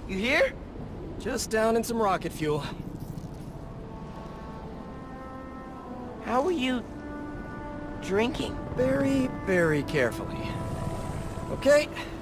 You here? Just down in some rocket fuel. How are you... drinking? Very, very carefully. Okay,